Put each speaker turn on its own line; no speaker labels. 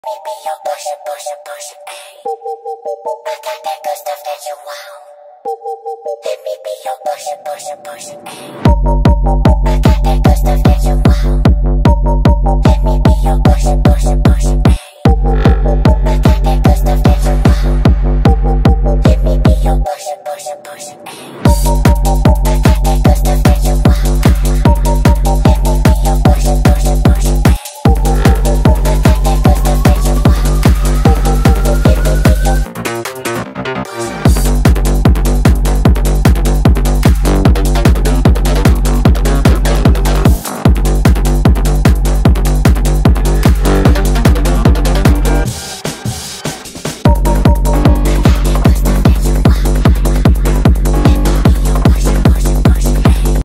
Me be your pusher, pusher, pusher, ayy. I got that good stuff that you want. Let me be your pusher, pusher, pusher, ayy. I got that good stuff that you want. Let me be your pusher, pusher, pusher.